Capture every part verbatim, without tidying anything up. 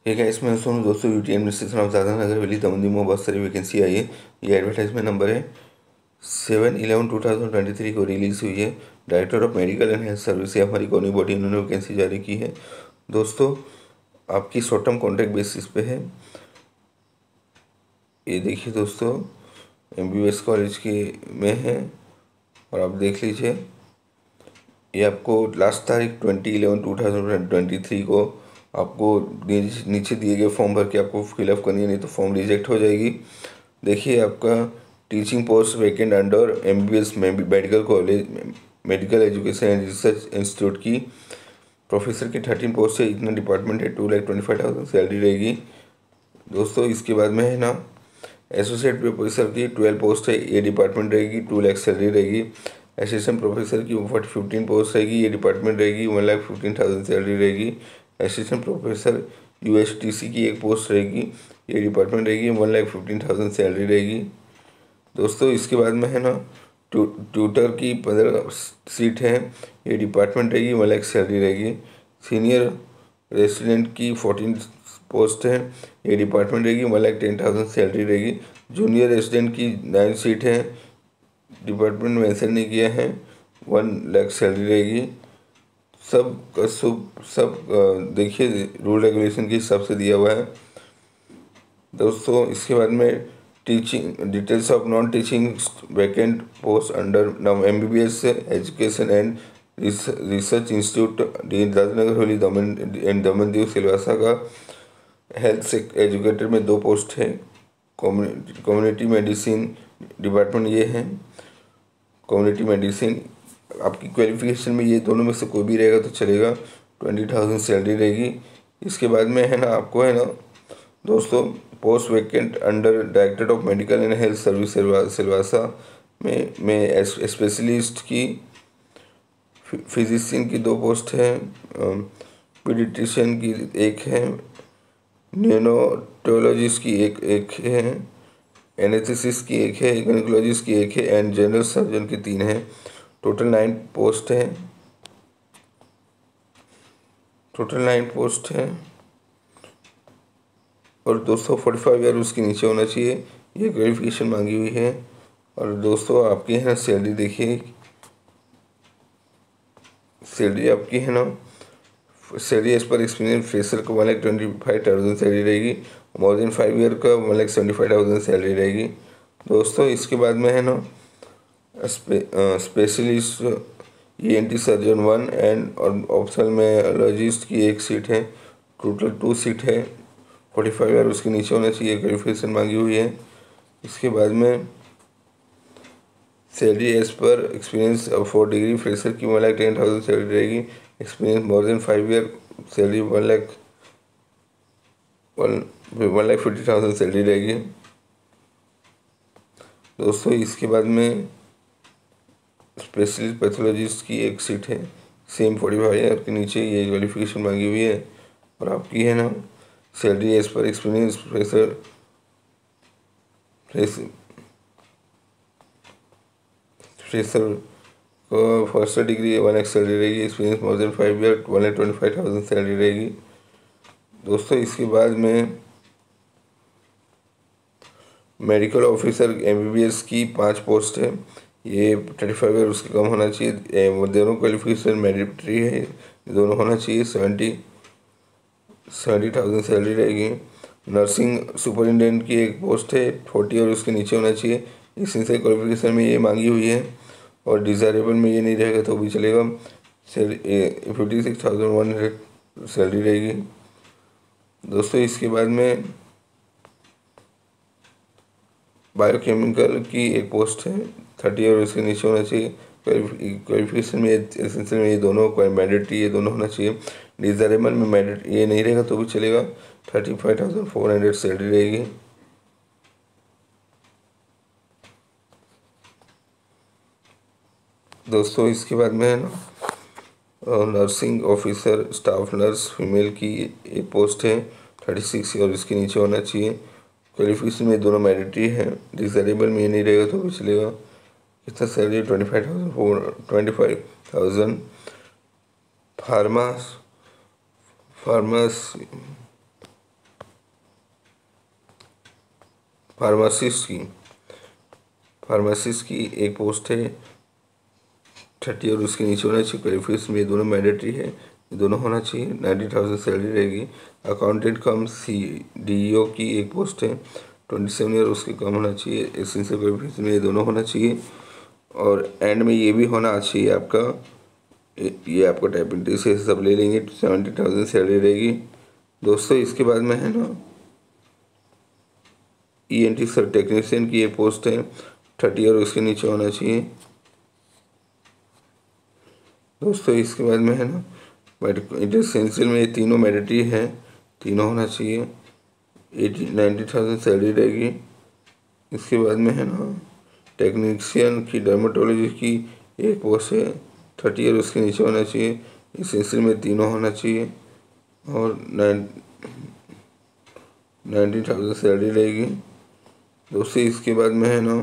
ठीक है। इसमें सुनो दोस्तों, UT administration of Dadra Nagar Haveli Daman में बहुत सारी वैकेंसी आई है। ये एडवर्टाइजमेंट नंबर है seven eleven two thousand twenty three को रिलीज़ हुई है। Director of medical and health service हमारी कौनी बॉडी, इन्होंने वैकेंसी जारी की है। दोस्तों आपकी शॉर्ट टर्म कॉन्ट्रैक्ट बेसिस पे है। ये देखिए दोस्तों, एमबीबीएस कॉलेज की में है और आप देख लीजिए। ये आपको लास्ट तारीख twenty eleven two thousand twenty three को आपको नीचे दिए गए फॉर्म भर के आपको फिलअप करनी है, नहीं तो फॉर्म रिजेक्ट हो जाएगी। देखिए आपका teaching post vacant under MBBS medical college medical education and research institute की प्रोफेसर की थर्टीन पोस्ट है। इतना डिपार्टमेंट है, two lakh twenty five thousand salary रहेगी। दोस्तों इसके बाद में है ना एसोसिएट प्रोफेसर की ट्वेल्व पोस्ट है, ये डिपार्टमेंट रहेगी, टू लैख सैलरी रहेगी। असिस्टेंट प्रोफेसर की फोर्टी फिफ्टीन पोस्ट रहेगी, ये डिपार्टमेंट रहेगी, one lakh fifteen thousand salary रहेगी। असिस्टेंट प्रोफेसर यूएसटीसी की एक पोस्ट रहेगी, ये डिपार्टमेंट रहेगी, one lakh fifteen thousand salary रहेगी। दोस्तों इसके बाद में है ना ट्यूटर की पंद्रह सीट है, ये डिपार्टमेंट रहेगी, वन लाख सैलरी रहेगी। सीनियर रेसिडेंट की फोर्टीन पोस्ट है, ये डिपार्टमेंट रहेगी, one lakh ten thousand salary रहेगी। जूनियर रेसिडेंट की नाइन सीट है, डिपार्टमेंट मेंशन नहीं किया है, वन लाख सैलरी रहेगी। सब का सब सब देखिए रूल रेगुलेशन के हिसाब से दिया हुआ है। दोस्तों इसके बाद में teaching details of non teaching vacant post under M B B S education and research institute Dadra Nagar Haveli Daman and Daman Diu Silvassa का हेल्थ एजुकेटर में दो पोस्ट है। कम्युनिटी मेडिसिन डिपार्टमेंट ये है, कम्युनिटी मेडिसिन। आपकी क्वालिफिकेशन में ये दोनों में से कोई भी रहेगा तो चलेगा, ट्वेंटी थाउजेंड सैलरी रहेगी। इसके बाद में है ना आपको है ना दोस्तों post vacant under director of medical and health service Silvassa में में स्पेशलिस्ट की फिजिशियन की दो पोस्ट है, पीडिट्रिशियन की एक है, न्यूरोटोलॉजिस्ट की एक एक है, एनेस्थेसिस्ट की एक है, गायनेकोलॉजिस्ट की एक है एंड जनरल सर्जन की तीन है। टोटल नाइन पोस्ट है टोटल नाइन पोस्ट है और दोस्तों फोर्टी फाइव ईयर उसके नीचे होना चाहिए, ये क्वालिफिकेशन मांगी हुई है। और दोस्तों आपकी है ना सैलरी देखिए, सैलरी आपकी है ना salary as per experience fresher को one lakh twenty five thousand salary रहेगी, मोर देन फाइव ईयर का one lakh seventy five thousand salary रहेगी। दोस्तों इसके बाद में है ना स्पे, specialist E N T surgeon one and और ऑप्थेल्मोलॉजिस्ट की एक सीट है, टोटल टू सीट है। फोर्टी फाइव ईयर उसके नीचे होना चाहिए, क्वालिफिकेशन मांगी हुई है। इसके बाद में salary as per experience for degree fresher की one lakh ten thousand salary रहेगी, experience more than five year salary one lakh one one lakh fifty thousand salary रहेगी। दोस्तों इसके बाद में स्पेशलिस्ट पैथोलॉजिस्ट की एक सीट है, सेम फोर्टी फाइव ईयर के नीचे ये क्वालिफिकेशन मांगी हुई है। और आपकी है ना salary as per experience fresher fresher को first degree one lakh salary रहेगी, experience more than five year one lakh twenty five thousand salary रहेगी। दोस्तों इसके बाद में मेडिकल ऑफिसर एमबीबीएस की पांच पोस्ट है, ये थर्टी फाइव ईयर उसके कम होना चाहिए, वो दोनों क्वालिफिकेशन मैंडेटरी है, दोनों होना चाहिए। सेवेंटी सेवेंटी थाउजेंड सैलरी रहेगी। नर्सिंग सुपरिटेंडेंट की एक पोस्ट है, फोर्टी और उसके नीचे होना चाहिए, इसी से क्वालिफिकेशन में ये मांगी हुई है। और डिज़ायरेबल में ये नहीं रहेगा तो भी चलेगा। Fifty six thousand one hundred salary रहेगी। दोस्तों इसके बाद में बायोकेमिकल की एक पोस्ट है, थर्टी और उसके नीचे होना चाहिए, क्वालिफिकेशन में एसेंशियल में ये दोनों मैंडेटरी ये दोनों होना चाहिए। डिज़ायरेबल में मैंडेट ये नहीं रहेगा तो भी चलेगा, thirty five thousand four hundred salary रहेगी। दोस्तों इसके बाद में है ना nursing officer staff nurse female की एक पोस्ट है, थर्टी सिक्स और इसके नीचे होना चाहिए, क्वालिफिकेशन में दोनों मैंडेटरी है। डिज़ायरेबल में ये नहीं रहेगा तो भी चलेगा। कितना salary twenty five thousand four twenty five thousand pharma फार्मास फार्मासिस्ट की फार्मासिस्ट की एक पोस्ट है थर्टी और उसके नीचे होना चाहिए। क्वालिफिकेशन में ये दोनों मैंडेटरी है, ये दोनों होना चाहिए। नाइन्टी थाउजेंड सैलरी रहेगी। Accountant cum C D E O की एक पोस्ट है ट्वेंटी सेवन ईयर, उसके कम होना चाहिए। एसेंशियल क्वालिफिकेशन में ये दोनों होना चाहिए। और एंड में ये भी होना चाहिए आपका, ये आपका टाइपिंग से सब ले लेंगे, सेवेंटी थाउजेंड सैलरी रहेगी दोस्तों। इसके बाद में है ना ई एन टी सर टेक्नीशियन की एक पोस्ट है थर्टी और उसके नीचे होना चाहिए दोस्तों। इसके बाद में है ना एसेंशियल में ये तीनों मैंडेटरी है, तीनों होना चाहिए। एटी नाइन्टी थाउजेंड सैलरी रहेगी। इसके बाद में है ना टेक्नीशियन की डर्मेटोलॉजी की एक पोस्ट है थर्टी और उसके नीचे होना चाहिए। एसेंशियल में तीनों होना चाहिए और नाइन नाइन्टी थाउजेंड सैलरी रहेगी दोस्तों। इसके बाद में है ना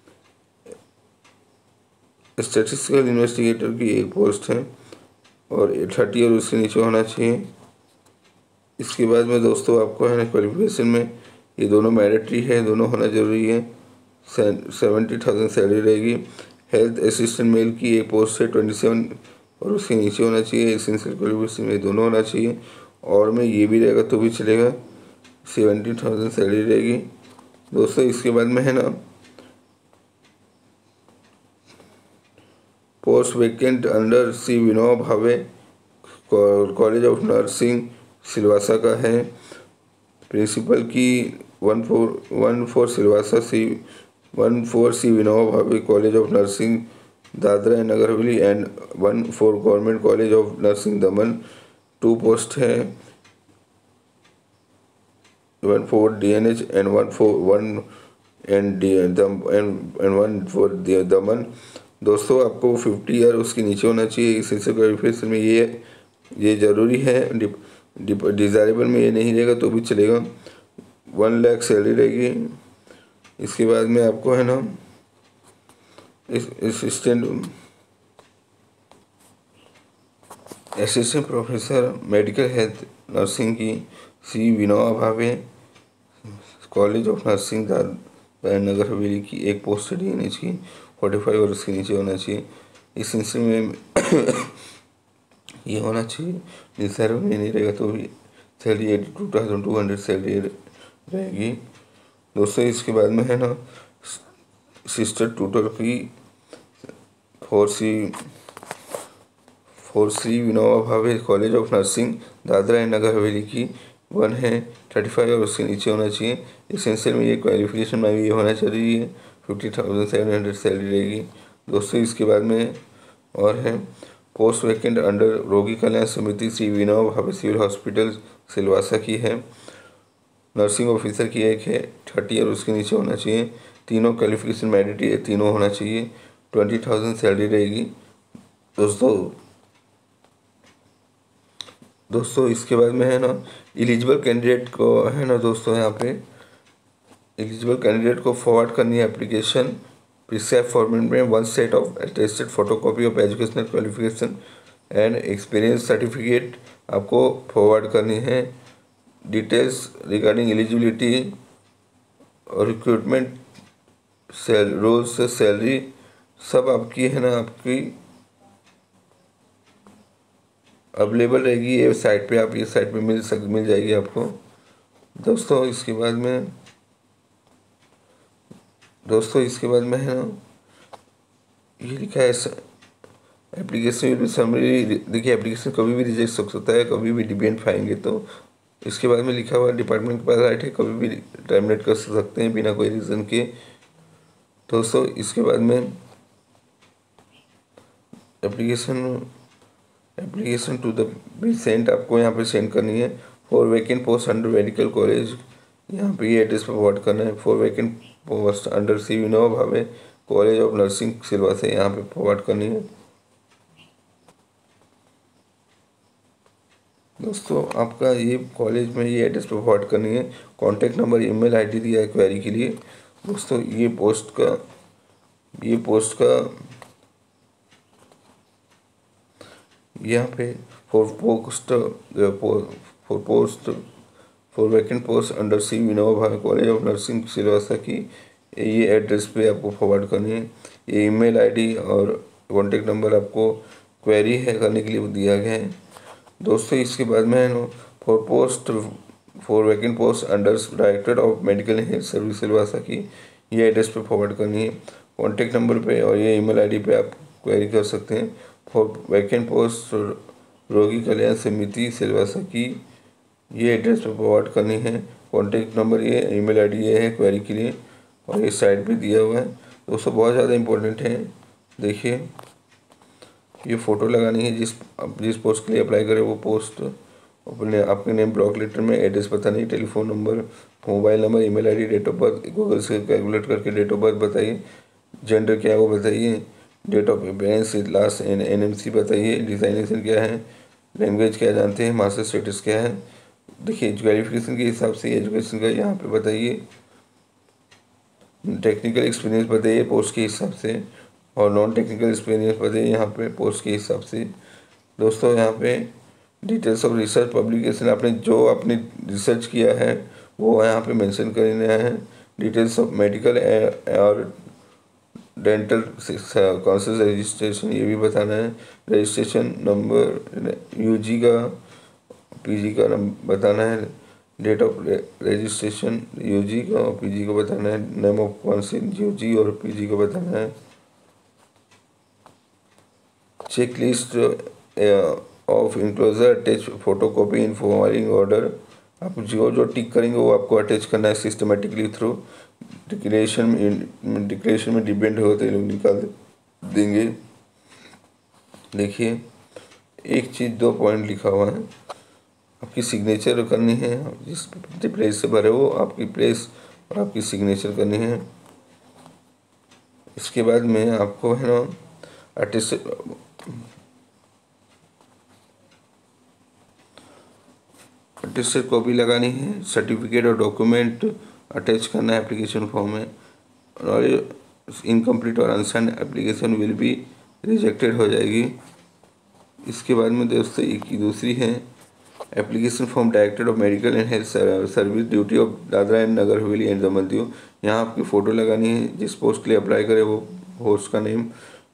स्टैटिस्टिकल इन्वेस्टिगेटर की एक पोस्ट है और थर्टी और उसके नीचे होना चाहिए। इसके बाद में दोस्तों आपको है ना क्वालिफिकेशन में ये दोनों मैंडेटरी है, दोनों होना जरूरी है। सेवेंटी थाउजेंड सैलरी रहेगी। हेल्थ असिस्टेंट मेल की एक पोस्ट है ट्वेंटी सेवन और उसके नीचे होना चाहिए। एसेंशियल क्वालिफिकेशन में दोनों होना चाहिए और में ये भी रहेगा तो भी चलेगा। सेवेंटी थाउजेंड सैलरी रहेगी दोस्तों। इसके बाद में है ना post vacant under Shri Vinoba Bhave college of nursing Silvassa का है। प्रिंसिपल की one four one four Silvassa Shri one four Shri Vinoba Bhave college of nursing Dadra and Nagar Haveli and one four government college of nursing Daman. Two post है, one four D N H and one four one and and one four Daman दोस्तों। आपको fifty year उसके नीचे होना चाहिए। Essential qualification में ये ये ज़रूरी है, डिज़ायरेबल में ये नहीं रहेगा तो भी चलेगा। वन लाख सैलरी रहेगी। इसके बाद में आपको है ना assistant assistant professor medical health nursing की Shri Vinoba Bhave college of nursing Dadra Nagar Haveli की एक पोस्ट डी एन एच की फोर्टी फाइव और उसके नीचे होना चाहिए। इस सिलसिले में ये होना चाहिए। डिसाइड में नहीं रहेगा तो भी salary eighty two thousand two hundred salary रहेगी दोस्तों। इसके बाद में है ना सिस्टर ट्यूटर की four Shri four Shri Vinoba Bhave college of nursing Dadra and Nagar Haveli की वन है थर्टी फाइव और उसके नीचे होना चाहिए। एसेंशियल में ये क्वालिफिकेशन में भी ये होना चाहिए। Fifty thousand seven hundred salary रहेगी दोस्तों। इसके बाद में और है पोस्ट वैकेंट अंडर रोगी कल्याण समिति श्री विनोबा भावे सिविल हॉस्पिटल सिलवासा की है। नर्सिंग ऑफिसर की एक है थर्टी और उसके नीचे होना चाहिए। तीनों क्वालिफिकेशन मैंडेटरी है, तीनों होना चाहिए। ट्वेंटी थाउजेंड सैलरी रहेगी दोस्तों दोस्तों इसके बाद में है ना एलिजिबल कैंडिडेट को है ना दोस्तों यहाँ पे एलिजिबल कैंडिडेट को फॉरवर्ड करनी है एप्लीकेशन प्रिस्क्राइब फॉर्मेट में one set of attested photocopy of educational qualification and experience certificate आपको फॉरवर्ड करनी है। डिटेल्स रिगार्डिंग एलिजिबिलिटी और रिक्रूटमेंट सेल रोल्स सैलरी सब आपकी है ना आपकी अवेलेबल रहेगी ये साइट पे। आप ये साइट पे मिल सक मिल जाएगी आपको दोस्तों। इसके बाद में दोस्तों इसके बाद में है ना ये लिखा है एप्लीकेशन समरी। देखिए एप्लीकेशन कभी भी रिजेक्ट हो सकता है, कभी भी डिपेंड पाएंगे तो इसके बाद में लिखा हुआ डिपार्टमेंट के पास राइट है, कभी भी टर्मिनेट कर सकते हैं बिना कोई रीज़न के दोस्तों। इसके बाद में application application to the be sent आपको यहाँ पे सेंड करनी है। For vacant post under medical college यहाँ पे ये एड्रेस पर फॉरवर्ड करना है। For vacant post under Shri Vinoba Bhave college of nursing Silvassa यहाँ पे फॉरवर्ड करनी है दोस्तों। आपका ये कॉलेज में ये एड्रेस पर फॉरवर्ड करनी है। कॉन्टैक्ट नंबर ईमेल आईडी दिया है क्वेरी के लिए दोस्तों। ये पोस्ट का ये पोस्ट का यहाँ पे for post for post for vacant post under Shri Vinoba Bhave college of nursing Silvassa की ये एड्रेस पे आपको फॉरवर्ड करनी है। ये ईमेल आईडी और कॉन्टेक्ट नंबर आपको क्वेरी है करने के लिए दिया गया है दोस्तों। इसके बाद में है ना for post for vacant post under director of medical health service Silvassa की ये एड्रेस पे फॉरवर्ड करनी है। कॉन्टेक्ट नंबर पे और ये ईमेल आईडी पे आप क्वेरी कर सकते हैं। फॉर वैकेंट पोस्ट रोगी कल्याण समिति सिलवासा की ये एड्रेस पे फॉरवर्ड करनी है। कॉन्टेक्ट नंबर ये, ईमेल आईडी ये है क्वेरी के लिए और ये साइट पे दिया हुआ है दोस्तों। बहुत ज़्यादा इंपॉर्टेंट है। देखिए ये फ़ोटो लगानी है, जिस जिस पोस्ट के लिए अप्लाई करें वो पोस्ट अपने आपके नेम ब्लॉक लेटर में एड्रेस पता नहीं, telephone number, mobile number, email ID, date of birth Google से कैलकुलेट करके डेट ऑफ बर्थ बताइए, जेंडर क्या है वो बताइए, date of appearance last N M C बताइए, डिजाइनेशन क्या है, लैंग्वेज क्या जानते हैं, मास्टर स्टेटस क्या है। देखिए क्वालिफिकेशन के हिसाब से एजुकेशन का यहाँ पे बताइए, टेक्निकल एक्सपीरियंस बताइए पोस्ट के हिसाब से, और नॉन टेक्निकल एक्सपीरियंस बताइए यहाँ पे पोस्ट के हिसाब से। दोस्तों यहाँ पे डिटेल्स ऑफ रिसर्च पब्लिकेशन, आपने जो आपने रिसर्च किया है वो यहाँ पे मेंशन करना है। डिटेल्स ऑफ मेडिकल और डेंटल काउंसिल रजिस्ट्रेशन ये भी बताना है। रजिस्ट्रेशन नंबर, यूजी का पीजी का नंबर बताना है, डेट ऑफ रजिस्ट्रेशन यूजी का और पीजी को बताना है, नेम ऑफ काउंसिल यूजी और पीजी को बताना है। Check list of enclosure attach photocopy in forwarding order, आप जो जो टिक करेंगे वो आपको अटैच करना है सिस्टमेटिकली थ्रू। डिक्लेरेशन में डिक्लेरेशन में डिपेंड होते लोग निकाल देंगे। देखिए एक चीज़ दो पॉइंट लिखा हुआ है, आपकी सिग्नेचर करनी है, जिस प्लेस से भरे हो आपकी प्लेस और आपकी सिग्नेचर करनी है। इसके बाद में आपको है ना अटेस्ट अटेस्टेड कॉपी लगानी है, सर्टिफिकेट और डॉक्यूमेंट अटैच करना है एप्लीकेशन फॉर्म में, और इनकम्प्लीट और unsigned application will be rejected हो जाएगी। इसके बाद में दोस्तों एक दूसरी है application form director of medical and health service duty of Dadra and Nagar Haveli and Daman Diu. यहाँ आपकी फ़ोटो लगानी है, जिस पोस्ट के लिए अप्लाई करे वो पोस्ट का नेम,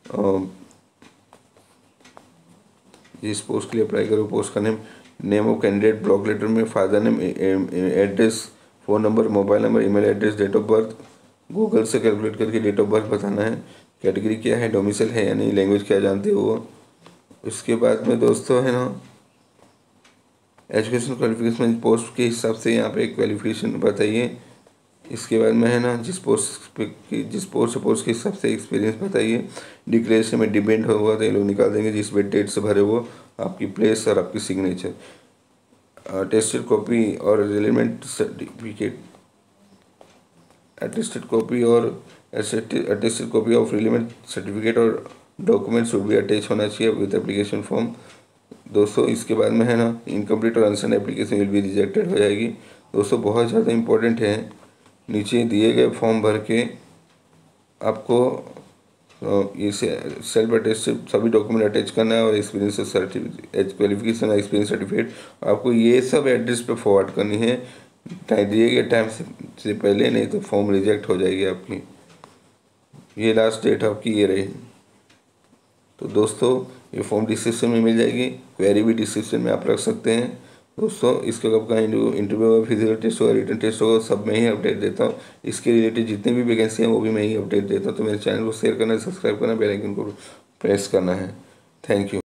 जिस पोस्ट के लिए अप्लाई करे वो पोस्ट का name, name of candidate block letter में, father name, address, phone number, mobile number, email address, date of birth Google से कैलकुलेट करके डेट ऑफ बर्थ बताना है, कैटेगरी क्या है, डोमिसाइल है या नहीं, लैंग्वेज क्या जानते हो वो। इसके बाद में दोस्तों है ना एजुकेशन क्वालिफिकेशन पोस्ट के हिसाब से यहाँ पे क्वालिफिकेशन बताइए। इसके बाद में है ना जिस पोस्ट पे जिस पोस्ट से पोस्ट के हिसाब से एक्सपीरियंस बताइए। डिक्लेरेशन में डिपेंड होगा तो ये लोग निकाल देंगे, जिस डेट से भरे वो आपकी प्लेस और आपकी सिग्नेचर। अटेस्टेड कॉपी और रिलेवेंट सर्टिफिकेट, अटेस्टेड कॉपी और attested copy of relevant certificate और डॉक्यूमेंट शुड भी अटैच होना चाहिए विद एप्लीकेशन फॉर्म। दोस्तों इसके बाद में है ना इनकम्प्लीट और unsigned application will be rejected हो जाएगी। दोस्तों बहुत ज़्यादा इंपॉर्टेंट है, नीचे दिए गए फॉर्म भर के आपको ये सेल्फ अटेस्टेड सभी डॉक्यूमेंट अटैच करना है और एक्सपीरियंस सर्टिफिकेट क्वालिफिकेशन और एक्सपीरियंस सर्टिफिकेट आपको ये सब एड्रेस पे फॉरवर्ड करनी है दिए गए टाइम से, से पहले, नहीं तो फॉर्म रिजेक्ट हो जाएगी आपकी। ये लास्ट डेट आपकी ये रही। तो दोस्तों ये फॉर्म डिस्क्रिप्शन में मिल जाएगी, क्वेरी भी डिस्क्रिप्शन में आप रख सकते हैं। दोस्तों इसके कब का इंटरव्यू होगा, फिजिकल टेस्ट होगा, रिटन टेस्ट होगा, सब मैं ही अपडेट देता हूँ। इसके रिलेटेड जितने भी वैकेंसी हैं वो भी मैं ही अपडेट देता हूँ। तो मेरे चैनल को शेयर करना है, सब्सक्राइब करना है, बेल आइकन को प्रेस करना है। Thank you.